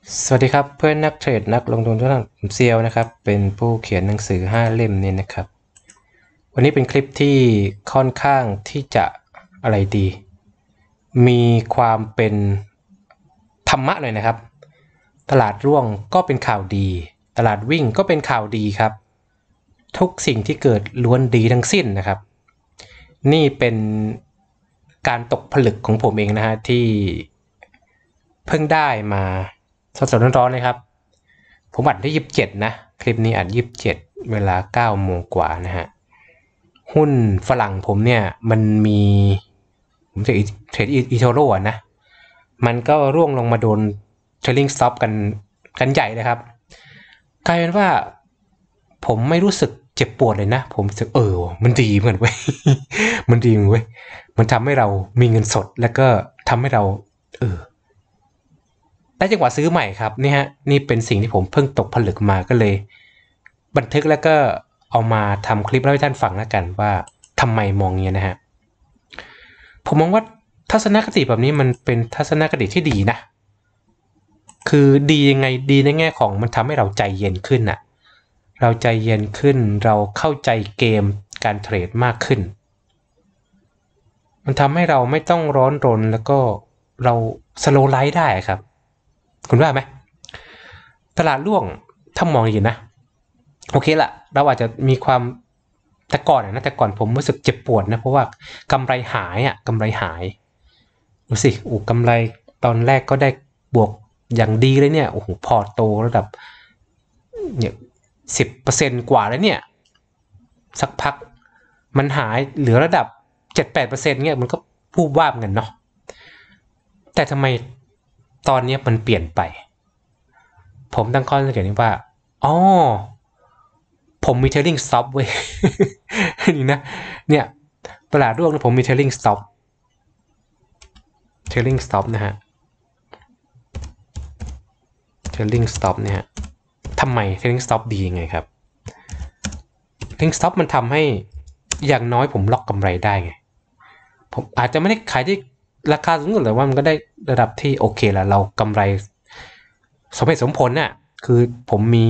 สวัสดีครับเพื่อนนักเทรดนักลงทุนทุกท่านผมเซียวนะครับเป็นผู้เขียนหนังสือ5เล่มนี้นะครับวันนี้เป็นคลิปที่ค่อนข้างที่จะอะไรดีมีความเป็นธรรมะหน่อยนะครับตลาดร่วงก็เป็นข่าวดีตลาดวิ่งก็เป็นข่าวดีครับทุกสิ่งที่เกิดล้วนดีทั้งสิ้นนะครับนี่เป็นการตกผลึกของผมเองนะฮะที่เพิ่งได้มาสดๆร้อนๆเลยครับผมอัดที่27นะคลิปนี้อัด27เวลา9โมงกว่านะฮะหุ้นฝรั่งผมเนี่ยมันมีผมจะเทรดอีโทโร่นะมันก็ร่วงลงมาโดนเทรลลิ่งสต็อปกันใหญ่เลยครับกลายเป็นว่าผมไม่รู้สึกเจ็บปวดเลยนะผมรู้สึกมันดีเหมือนเว้ย มันดีเหมือนเว้ยมันทำให้เรามีเงินสดแล้วก็ทำให้เราได้จังหวะซื้อใหม่ครับนี่ฮะนี่เป็นสิ่งที่ผมเพิ่งตกผลึกมาก็เลยบันทึกแล้วก็เอามาทำคลิปเล่าให้ท่านฟังแล้วกันว่าทำไมมองเงี้ยนะฮะผมมองว่าทัศนคติแบบนี้มันเป็นทัศนคติที่ดีนะคือดียังไงดีในแง่ของมันทำให้เราใจเย็นขึ้นน่ะเราใจเย็นขึ้นเราเข้าใจเกมการเทรดมากขึ้นมันทำให้เราไม่ต้องร้อนรนแล้วก็เราสโลว์ไลฟ์ได้ครับคุณว่าไหมตลาดร่วงถ้ามองดีนะโอเคละเราอาจจะมีความแต่ก่อนผมรู้สึกเจ็บปวดนะเพราะว่ากำไรหายกำไรหายดูสิกำไรตอนแรกก็ได้บวกอย่างดีเลยเนี่ยโอ้โหพอโตระดับเนี่ย10%กว่าแล้วเนี่ยสักพักมันหายเหลือระดับ7-8%เนี่ยมันก็พูดว่ากันเนาะแต่ทำไมตอนนี้มันเปลี่ยนไปผมตั้งข้อสังเกตว่าอ๋อผมมี trailing stop เว้ย นี่นะเนี่ยตลาดร่วงผมมี trailing stop นะฮะ trailing stop เนี่ยฮะทำไม trailing stop ดียังไงครับ trailing stop มันทำให้อย่างน้อยผมล็อกกำไรได้ไงผมอาจจะไม่ได้ขายที่ราคาสูงสุดแต่ว่ามันก็ได้ระดับที่โอเคแล้วเรากำไรสมเหตุสมผลน่ะคือผมมี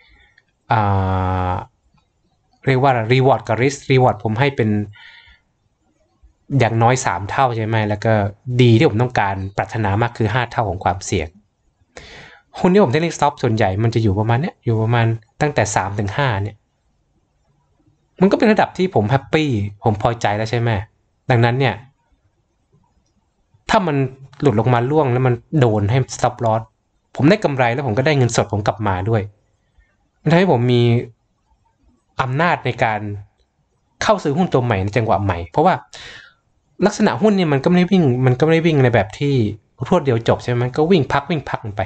เรียกว่า reward กับ risk reward ผมให้เป็นอย่างน้อย3เท่าใช่ไหมแล้วก็ดีที่ผมต้องการปรารถนามากคือ5เท่าของความเสี่ยงหุ้นที่ผมเทคนิคสต็อปส่วนใหญ่มันจะอยู่ประมาณเนี้ยอยู่ประมาณตั้งแต่3-5เนี่ยมันก็เป็นระดับที่ผมแฮปปี้ผมพอใจแล้วใช่ไหมดังนั้นเนี่ยถ้ามันหลุดลงมาล่วงแล้วมันโดนให้ stop loss ผมได้กำไรแล้วผมก็ได้เงินสดผมกลับมาด้วยมันทำให้ผมมีอำนาจในการเข้าซื้อหุ้นตัวใหม่ในจังหวะใหม่เพราะว่าลักษณะหุ้นเนี่ยมันก็ไม่ได้วิ่งในแบบที่รวดเดียวจบใช่ไหมมันก็วิ่งพักไป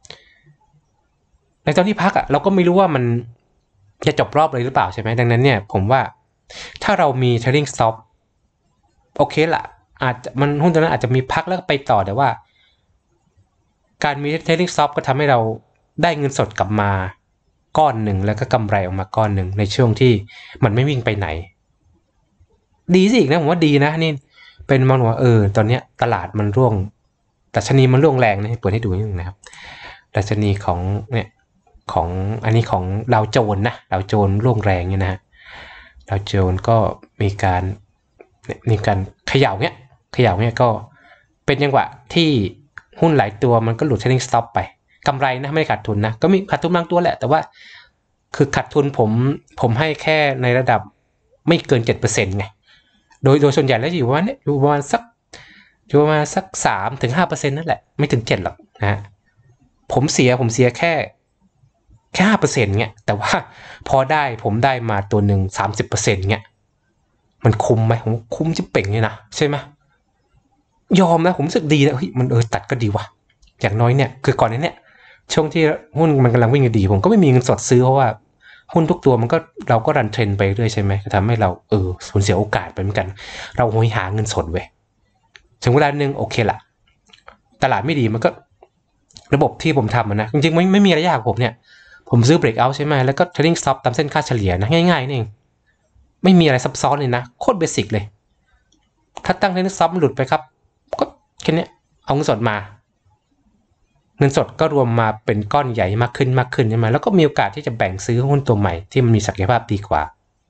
ในตอนที่พักเราก็ไม่รู้ว่ามันจะจบรอบเลยหรือเปล่าใช่ไหมดังนั้นเนี่ยผมว่าถ้าเรามี trading stop โอเคละอาจจะมันหุ้นตัวนั้นอาจจะมีพักแล้วก็ไปต่อแต่ว่าการมี trading stop ก็ทำให้เราได้เงินสดกลับมาก้อนหนึ่งแล้วก็กำไรออกมาก้อนหนึ่งในช่วงที่มันไม่วิ่งไปไหนดีสิอีกนะผมว่าดีนะนี่เป็นมองว่าตอนนี้ตลาดมันร่วงดัชนีมันร่วงแรงนะเปิดให้ดูนิดนึงนะครับดัชนีของเนี่ยของอันนี้ของดาวโจนส์นะดาวโจนส์ร่วงแรงเนี่ยนะฮะดาวโจนส์ก็มีการเขย่าเนี่ยก็เป็นจังหวะที่หุ้นหลายตัวมันก็หลุด trailing stop ไปกำไรนะไม่ได้ขาดทุนนะก็มีขาดทุนบางตัวแหละแต่ว่าคือขาดทุนผมให้แค่ในระดับไม่เกิน 7% ไงโดยส่วนใหญ่แล้วอยู่ประมาณนี้อยู่ประมาณสัก3-5%นั่นแหละไม่ถึง7หรอกนะฮะผมเสียแค่5%เงี้ยแต่ว่าพอผมได้มาตัวหนึ่ง30%เงี้ยมันคุ้มไหมผมคุ้มจะเป่งเลยนะใช่ไหมยอมนะผมรู้สึกดีนะเฮ้ยมันตัดก็ดีว่ะอย่างน้อยเนี่ยคือก่อนนี้เนี่ยช่วงที่หุ้นมันกำลังวิ่งดีผมก็ไม่มีเงินสดซื้อเพราะว่าหุ้นทุกตัวมันก็เราก็รันเทรนไปเรื่อยใช่ไหมก็ทำให้เราสูญเสียโอกาสไปเหมือนกันเราโหยหาเงินสดเว้ยถึงเวลานึงโอเคละตลาดไม่ดีมันก็ระบบที่ผมทำนะจริงๆไม่มีอะไรยากผมเนี่ยผมซื้อ breakout ใช่ไหมแล้วก็ trading stop ตามเส้นค่าเฉลี่ยนะง่ายๆนี่เองไม่มีอะไรซับซ้อนเลยนะโคตรเบสิกเลยถ้าตั้ง trading stop มันหลุดไปครับก็แค่นี้เอาเงินสดมาเงินสดก็รวมมาเป็นก้อนใหญ่มากขึ้นใช่ไหมแล้วก็มีโอกาสที่จะแบ่งซื้อหุ้นตัวใหม่ที่มันมีศักยภาพดีกว่า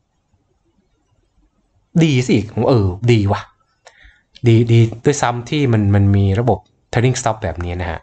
ดีสิดีว่ะดีด้วยซ้ำที่มันมีระบบ trading stop แบบนี้นะฮะ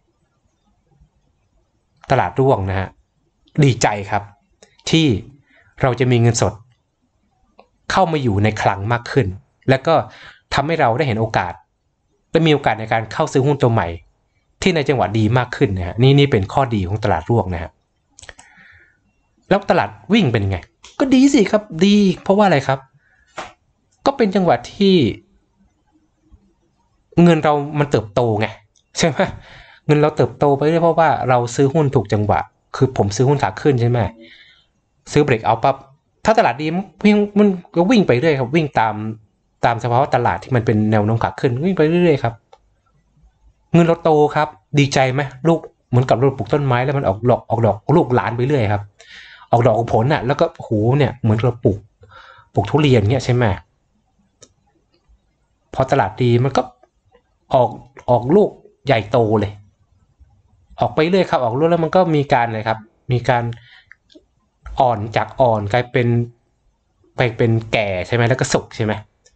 ตลาดร่วงนะฮะดีใจครับที่เราจะมีเงินสดเข้ามาอยู่ในคลังมากขึ้นแล้วก็ทำให้เราได้เห็นโอกาสได้มีโอกาสในการเข้าซื้อหุ้นตัวใหม่ที่ในจังหวะดีมากขึ้นนะฮะนี่เป็นข้อดีของตลาดร่วงนะฮะแล้วตลาดวิ่งเป็นยังไงก็ดีสิครับดีเพราะว่าอะไรครับก็เป็นจังหวะที่เงินเรามันเติบโตไงใช่ไหมเงินเราเติบโตไปเรื่อยเพราะว่าเราซื้อหุ้นถูกจังหวะคือผมซื้อหุ้นขาขึ้นใช่ไหมซื้อเบรกเอาปั๊บถ้าตลาดดีมันก็วิ่งไปเรื่อยครับวิ่งตามสภาวะตลาดที่มันเป็นแนวโน้มขาขึ้นวิ่งไปเรื่อยครับเงินเราโตครับดีใจไหมลูกเหมือนกับเราปลูกต้นไม้แล้วมันออกดอกลูกหลานไปเรื่อยครับออกดอกออกผลน่ะแล้วก็โหเนี่ยเหมือนเราปลูกทุเรียนเงี้ยใช่ไหมพอตลาดดีมันก็ออกลูกใหญ่โตเลยออกไปเรื่อยครับออกลูกแล้วมันก็มีการเลยครับมีการอ่อนจากอ่อนกลายเป็นแก่ใช่ไหมแล้วก็สุกใช่ไหม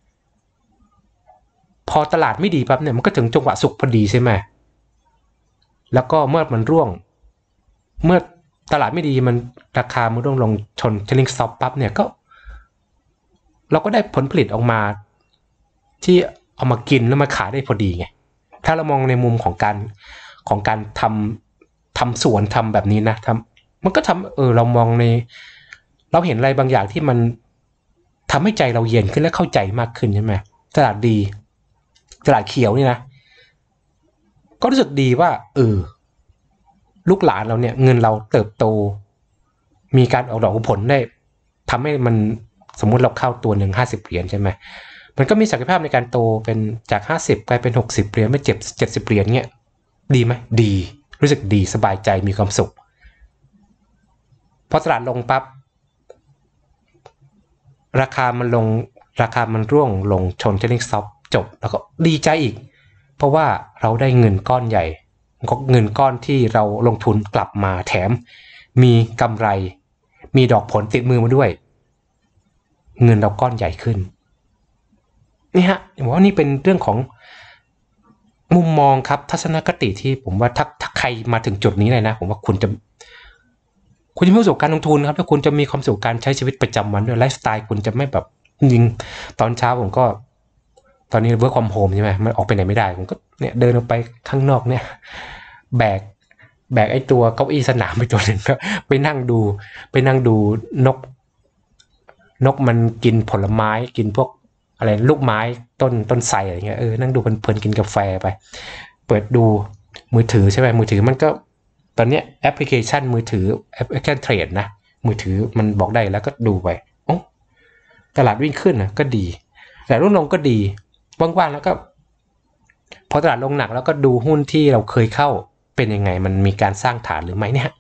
พอตลาดไม่ดีปั๊บเนี่ยมันก็ถึงจังหวะสุกพอดีใช่ไหมแล้วก็เมื่อมันร่วงเมื่อตลาดไม่ดีมันราคามันร่วงลงชน trailing stop ปั๊บเนี่ยก็เราก็ได้ผลผลิตออกมาที่เอามากินแล้วมาขายได้พอดีไงถ้าเรามองในมุมของการทำสวนทำแบบนี้นะมันก็ทำเรามองเราเห็นอะไรบางอย่างที่มันทำให้ใจเราเย็นขึ้นและเข้าใจมากขึ้นใช่ไหมตลาดดีตลาดเขียวนี่นะก็รู้สึกดีว่าลูกหลานเราเนี่ยเงินเราเติบโตมีการออกดอกผลได้ทำให้มันสมมุติเราเข้าตัวหนึ่ง50 เหรียญใช่ไหมมันก็มีศักยภาพในการโตเป็นจาก50กลายเป็น60 เหรียญไม่70 เหรียญเนี่ยดีไหมดีรู้สึกดีสบายใจมีความสุขพอตลาดลงปั๊บราคามันร่วงลงชน trailing stop จบแล้วก็ดีใจอีกเพราะว่าเราได้เงินก้อนใหญ่เงินก้อนที่เราลงทุนกลับมาแถมมีกำไรมีดอกผลติดมือมาด้วยเงินเราก้อนใหญ่ขึ้นนี่ฮะผมว่านี่เป็นเรื่องของมุมมองครับทัศนคติที่ผมว่าถ้าใครมาถึงจุดนี้เลยนะผมว่าคุณจะมีประสบการณ์ลงทุนครับถ้าคุณจะมีความสุขการใช้ชีวิตประจำวันด้วยไลฟ์สไตล์คุณจะไม่แบบยิงตอนเช้าผมก็ตอนนี้เวิร์คฟอร์มโฮมใช่ไหมมันออกไปไหนไม่ได้ผมก็เนี่ยเดินออกไปข้างนอกเนี่ยแบกไอ้ตัวเก้าอี้สนามไปตัวหนึ่งก็ไปนั่งดูนกมันกินผลไม้กินพวกอะไรลูกไม้ต้นไทรอะไรเงี้ยนั่งดูเพลินๆกินกาแฟไปเปิดดูมือถือใช่ไหมมือถือมันก็ตอนนี้แอปพลิเคชันมือถือแอปพลิเคชันเทรดนะมือถือมันบอกได้แล้วก็ดูไปโอ้ตลาดวิ่งขึ้นนะก็ดีแต่รุ่นลงก็ดีว่างๆแล้วก็พอตลาดลงหนักแล้วก็ดูหุ้นที่เราเคยเข้าเป็นยังไงมันมีการสร้างฐานหรือไม่เนี่ย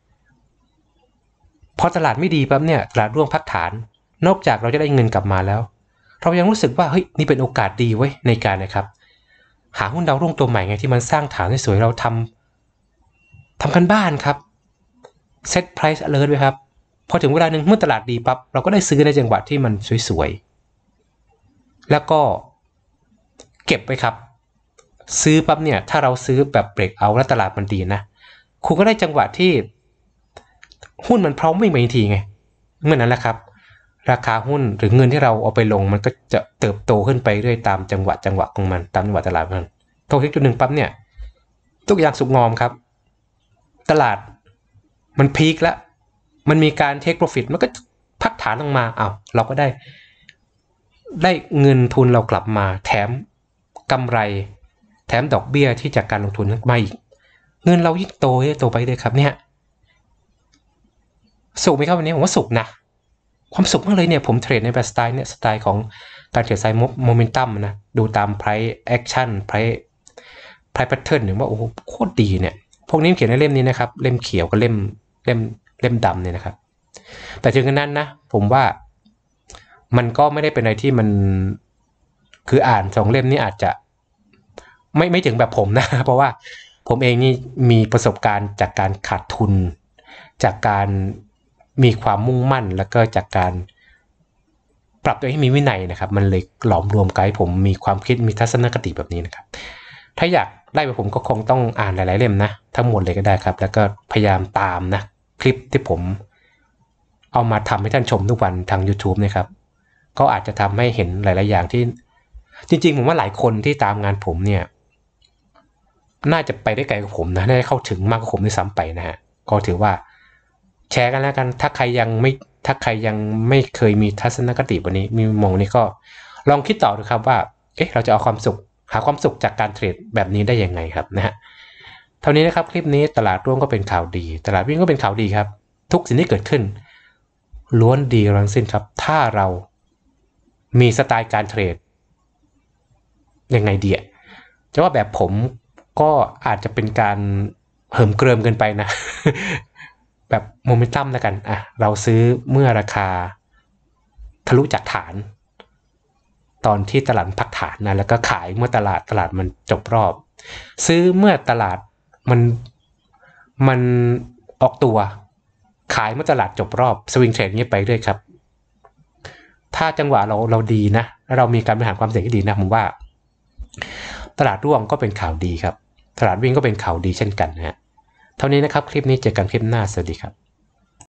พอตลาดไม่ดีปั๊บเนี่ยตลาดร่วงพักฐานนอกจากเราจะได้เงินกลับมาแล้วเรายังรู้สึกว่าเฮ้ยนี่เป็นโอกาสดีเว้ยในการนะครับหาหุ้นดาวรุ่งตัวใหม่ไงที่มันสร้างฐานสวยๆเราทำกันบ้านครับเซตไพรซ์alertไว้ครับพอถึงเวลานึงเมื่อตลาดดีปั๊บเราก็ได้ซื้อในจังหวะที่มันสวยๆแล้วก็เก็บไว้ครับซื้อปั๊บเนี่ยถ้าเราซื้อแบบเบรกเอาแล้วตลาดมันดีนะคุณก็ได้จังหวะที่หุ้นมันพร้อมวิ่งไปทีไงเมื่อนั้นแหละครับราคาหุ้นหรือเงินที่เราเอาไปลงมันก็จะเติบโตขึ้นไปเรื่อยตามจังหวะของมันตามจังหวะตลาดมันพอถึงจุดหนึ่งปั๊บเนี่ยทุกอย่างสุกงอมครับตลาดมันพีคแล้วมันมีการเทคโปรฟิตมันก็พักฐานลงมาเราก็ได้เงินทุนเรากลับมาแถมกำไรแถมดอกเบี้ยที่จากการลงทุนมาอีกเงินเรายิ่งโตไปเลยครับเนี่ยสุขไหมครับวันนี้ผมว่าสุขนะความสุขมากเลยเนี่ยผมเทรดในแบบสไตล์เนี่ยสไตล์ของการเทรดไซด์โมเมนตัมนะดูตาม price action price pattern เนี่ยว่าโอ้โหโคตรดีเนี่ยพวกนี้เขียนในเล่มนี้นะครับเล่มเขียวกับเล่มดำเนี่ยนะครับแต่ถึงนั้นนะผมว่ามันก็ไม่ได้เป็นอะไรที่มันคืออ่าน2 เล่มนี้อาจจะไม่ถึงแบบผมนะเพราะว่าผมเองนี่มีประสบการณ์จากการขาดทุนจากการมีความมุ่งมั่นแล้วก็จากการปรับตัวให้มีวินัยนะครับมันเลยหลอมรวมไกด์ผมมีความคิดมีทัศนคติแบบนี้นะครับถ้าอยากได้แบบผมก็คงต้องอ่านหลายๆเล่มนะทั้งหมดเลยก็ได้ครับแล้วก็พยายามตามนะคลิปที่ผมเอามาทำให้ท่านชมทุกวันทาง YouTube นะครับก็อาจจะทำให้เห็นหลายๆอย่างที่จริงๆผมว่าหลายคนที่ตามงานผมเนี่ยน่าจะไปได้ไกลกว่าผมนะน่าจะเข้าถึงมากกว่าผมด้วยซ้ำไปนะฮะก็ถือว่าแชร์กันแล้วกันถ้าใครยังไม่เคยมีทัศนคติแบบนี้มีมองนี้ก็ลองคิดต่อดูครับว่าเราจะเอาความสุขหาความสุขจากการเทรดแบบนี้ได้ยังไงครับนะฮะเท่านี้นะครับคลิปนี้ตลาดร่วงก็เป็นข่าวดีตลาดวิ่งก็เป็นข่าวดีครับทุกสิ่งที่เกิดขึ้นล้วนดีทั้งสิ้นครับถ้าเรามีสไตล์การเทรดยังไงดีจะว่าแบบผมก็อาจจะเป็นการเหิมเกริมเกินไปนะ แบบโมเมนตัมแล้วกันเราซื้อเมื่อราคาทะลุจากฐานตอนที่ตลาดพักฐานนะแล้วก็ขายเมื่อตลาดมันจบรอบซื้อเมื่อตลาดมันออกตัวขายเมื่อตลาดจบรอบสวิงเทรดนี้ไปเรื่อยครับถ้าจังหวะเราดีนะแล้วเรามีการบริหารความเสี่ยงที่ดีนะผมว่าตลาดร่วงก็เป็นข่าวดีครับตลาดวิ่งก็เป็นข่าวดีเช่นกันนะฮะเท่านี้นะครับคลิปนี้เจอกันคลิปหน้าสวัสดีครับ